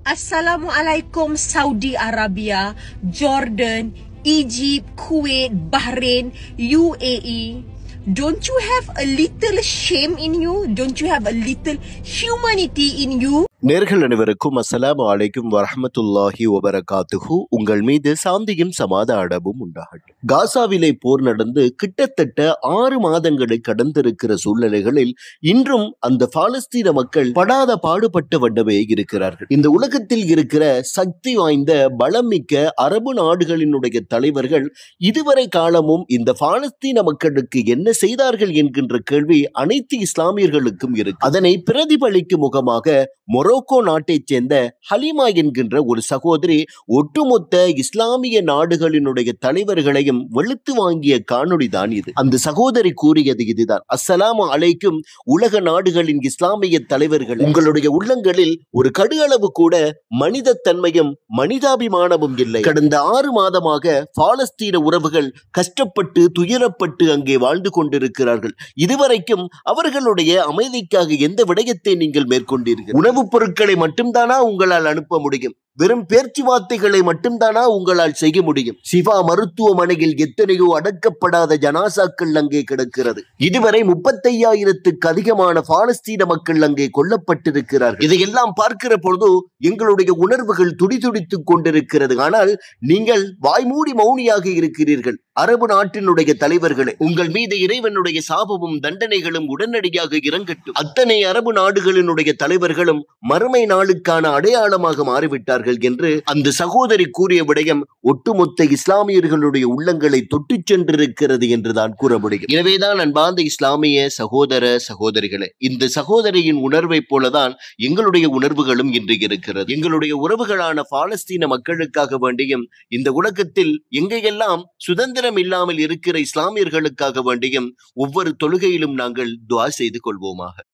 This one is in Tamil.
Assalamualaikum Saudi Arabia, Jordan, Egypt, Kuwait, Bahrain, UAE. Don't you have a little shame in you? Don't you have a little humanity in you? நேர்கள் அனைவருக்கும் அஸ்ஸலாமு அலைக்கும் வரஹ்மத்துல்லாஹி வபரகாத்துஹு. உங்கள் மீது சாந்தியும் சமாதானமும் உண்டாகட்டும். காசாவிலே போர் நடந்து கிட்டத்தட்ட 6 மாதங்களை கடந்திருக்கிற சூழ்நிலைகளில் இன்றும் அந்த பாலஸ்தீன மக்கள் படாத பாடுபட்ட வண்ணமே இருக்கிறார்கள். இந்த உலகத்தில் இருக்கிற சக்தி வாய்ந்த பலமிக்க அரபு நாடுகளினுடைய தலைவர்கள் இதுவரை காலமும் இந்த பாலஸ்தீன மக்களுக்கு என்ன செய்தார்கள் என்கின்ற கேள்வி அனைத்து இஸ்லாமியர்களுக்கும் இருக்கு. அதனை பிரதிபலிக்கும் முகமாக மொரோக்கோ நாட்டைச் சேர்ந்த ஹலிமா என்கின்ற ஒரு சகோதரி ஒட்டுமொத்த இஸ்லாமிய நாடுகளினுடைய தலைவர்களையும் வெளுத்து வாங்கிய காணொளி தான் இது. அந்த சகோதரி கூறியது இதுதான்: அஸ்ஸலாமு அலைக்கும் உலக நாடுகளின் இஸ்லாமிய தலைவர்கள், உங்களுடைய உள்ளங்களில் ஒரு கடுகளவு கூட மனித தன்மையும் மனிதாபிமானமும் இல்லை. கடந்த 6 மாதமாக பாலஸ்தீன உறவுகள் கஷ்டப்பட்டு துயரப்பட்டு அங்கே வாழ்ந்து கொண்டிருக்கிறார்கள். இதுவரைக்கும் அவர்களுடைய அமைதிக்காக எந்த விடயத்தை நீங்கள் மேற்கொண்டீர்கள்? உணவுப் பொருட்களை மட்டும்தானா உங்களால் அனுப்ப முடியும்? வெறும் பேச்சுவார்த்தைகளை மட்டும்தானா உங்களால் செய்ய முடியும்? சிவா மருத்துவமனையில் எத்தனையோ அடக்கப்படாத ஜனாசாக்கள் அங்கே கிடக்கிறது. இதுவரை 35,000க்கு அதிகமான பாலஸ்தீன மக்கள் அங்கே கொல்லப்பட்டிருக்கிறார்கள். இதையெல்லாம் பார்க்கிற பொழுது எங்களுடைய உணர்வுகள் துடிதுடித்துக் கொண்டிருக்கிறது. ஆனால் நீங்கள் வாய்மூடி மௌனியாக இருக்கிறீர்கள். அரபு நாட்டினுடைய தலைவர்களே, உங்கள் மீது இறைவனுடைய சாபமும் தண்டனைகளும் உடனடியாக இறங்கட்டும். அத்தனை அரபு நாடுகளினுடைய தலைவர்களும் மறுமை நாளுக்கான அடையாளமாக மாறிவிட்டார்கள் என்று அந்த சகோதரி கூறிய விடயம் ஒட்டுமொத்த இஸ்லாமியர்களுடைய உள்ளங்களை தொட்டு சென்றிருக்கிறது என்றுதான் கூற முடியும். எனவேதான் அன்பார்ந்த இஸ்லாமிய சகோதர சகோதரிகளே, இந்த சகோதரியின் உணர்வை போலதான் எங்களுடைய உணர்வுகளும் இன்று இருக்கிறது. எங்களுடைய உறவுகளான பாலஸ்தீன மக்களுக்காக வேண்டியும் இந்த உலகத்தில் எங்கெல்லாம் சுதந்திரம் இல்லாமல் இருக்கிற இஸ்லாமியர்களுக்காக வேண்டியும் ஒவ்வொரு தொழுகையிலும் நாங்கள் துஆ செய்து கொள்வோமாக.